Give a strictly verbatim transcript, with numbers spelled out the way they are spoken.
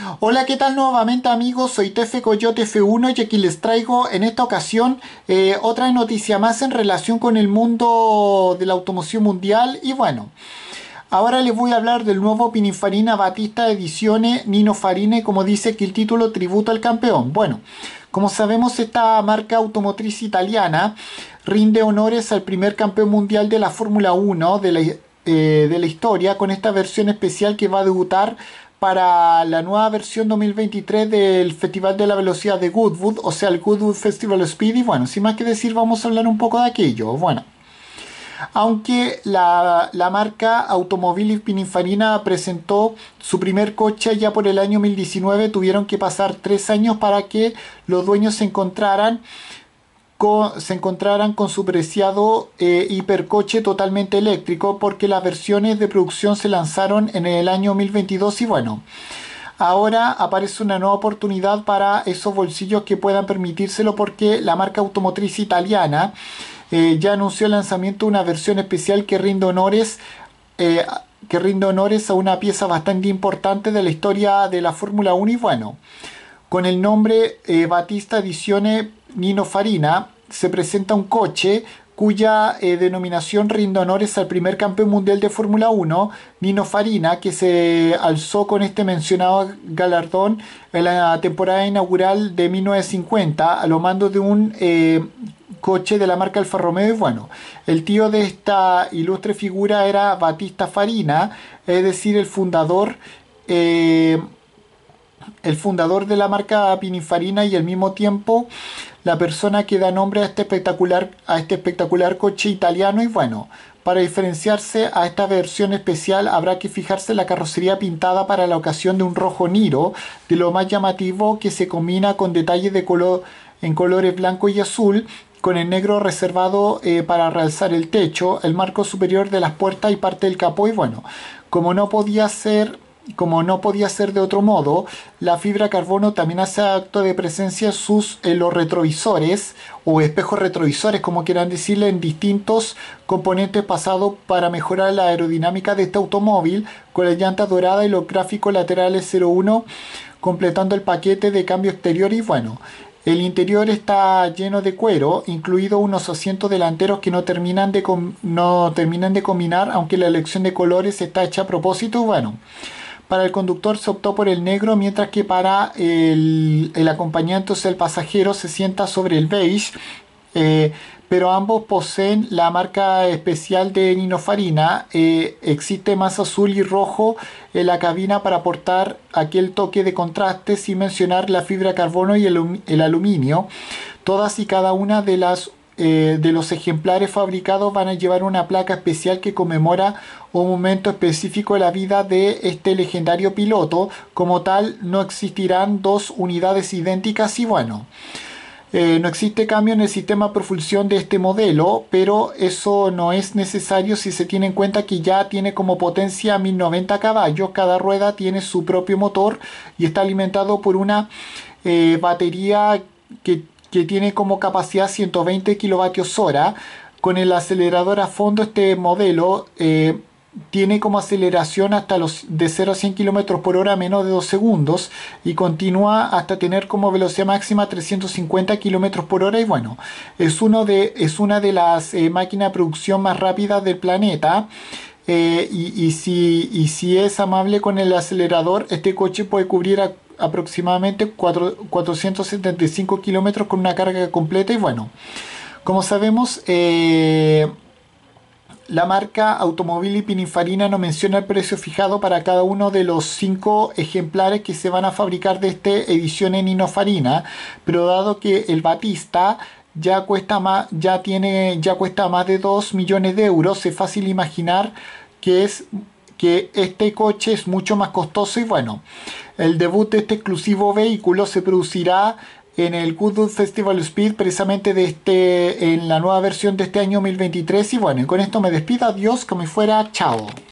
Hola, ¿qué tal nuevamente amigos? Soy Tefe Coyote F uno y aquí les traigo en esta ocasión eh, otra noticia más en relación con el mundo de la automoción mundial. Y bueno, ahora les voy a hablar del nuevo Pininfarina Battista Edizione Nino Farina, como dice aquí el título, tributo al campeón. Bueno, como sabemos, esta marca automotriz italiana rinde honores al primer campeón mundial de la Fórmula uno de la, eh, de la historia con esta versión especial que va a debutar para la nueva versión dos mil veintitrés del Festival de la Velocidad de Goodwood, o sea, el Goodwood Festival Speed. Y bueno, sin más que decir, vamos a hablar un poco de aquello. Bueno, aunque la, la marca Automobili Pininfarina presentó su primer coche ya por el año dos mil diecinueve, tuvieron que pasar tres años para que los dueños se encontraran con, se encontraran con su preciado eh, hipercoche totalmente eléctrico, porque las versiones de producción se lanzaron en el año dos mil veintidós. Y bueno, ahora aparece una nueva oportunidad para esos bolsillos que puedan permitírselo, porque la marca automotriz italiana eh, ya anunció el lanzamiento de una versión especial que rinde honores eh, que rinde honores a una pieza bastante importante de la historia de la Fórmula uno. Y bueno, con el nombre eh, Battista Edizione Nino Farina se presenta un coche cuya eh, denominación rinde honores al primer campeón mundial de Fórmula uno, Nino Farina, que se alzó con este mencionado galardón en la temporada inaugural de mil novecientos cincuenta a lo mando de un eh, coche de la marca Alfa Romeo. Y bueno, el tío de esta ilustre figura era Battista Farina, es decir, el fundador eh, el fundador de la marca Pininfarina, y al mismo tiempo la persona que da nombre a este espectacular, a este espectacular coche italiano. Y bueno, para diferenciarse a esta versión especial habrá que fijarse en la carrocería pintada para la ocasión de un rojo Niro, de lo más llamativo, que se combina con detalles de color, en colores blanco y azul, con el negro reservado eh, para realzar el techo, el marco superior de las puertas y parte del capó. Y bueno, como no podía ser Como no podía ser de otro modo, la fibra carbono también hace acto de presencia en, sus, en los retrovisores o espejos retrovisores, como quieran decirle, en distintos componentes pasados para mejorar la aerodinámica de este automóvil, con la llanta dorada y los gráficos laterales cero uno completando el paquete de cambio exterior. Y bueno, el interior está lleno de cuero, incluido unos asientos delanteros que no terminan de, no terminan de combinar, aunque la elección de colores está hecha a propósito. Bueno, para el conductor se optó por el negro, mientras que para el, el acompañante, o sea, el pasajero, se sienta sobre el beige. Eh, pero ambos poseen la marca especial de Nino Farina. Eh, existe más azul y rojo en la cabina para aportar aquel toque de contraste, sin mencionar la fibra carbono y el, el aluminio. Todas y cada una de las Eh, de los ejemplares fabricados van a llevar una placa especial que conmemora un momento específico de la vida de este legendario piloto. Como tal, no existirán dos unidades idénticas. Y bueno, eh, no existe cambio en el sistema de propulsión de este modelo, pero eso no es necesario si se tiene en cuenta que ya tiene como potencia mil noventa caballos. Cada rueda tiene su propio motor y está alimentado por una eh, batería que que tiene como capacidad ciento veinte kilovatios hora. Con el acelerador a fondo, este modelo eh, tiene como aceleración hasta los de cero a cien kilómetros por hora menos de dos segundos, y continúa hasta tener como velocidad máxima trescientos cincuenta kilómetros por hora. Y bueno, es, uno de, es una de las eh, máquinas de producción más rápidas del planeta. Eh, y, y, si, y si es amable con el acelerador, este coche puede cubrir a, aproximadamente cuatrocientos setenta y cinco kilómetros con una carga completa. Y bueno, como sabemos, eh, la marca Automobili Pininfarina no menciona el precio fijado para cada uno de los cinco ejemplares que se van a fabricar de este edición en Nino Farina, pero dado que el Battista ya cuesta más, ya tiene, ya cuesta más de dos millones de euros, es fácil imaginar que es que este coche es mucho más costoso. Y bueno, el debut de este exclusivo vehículo se producirá en el Goodwood Festival Speed, precisamente de este, en la nueva versión de este año dos mil veintitrés. Y bueno, y con esto me despido, adiós, como fuera, chao.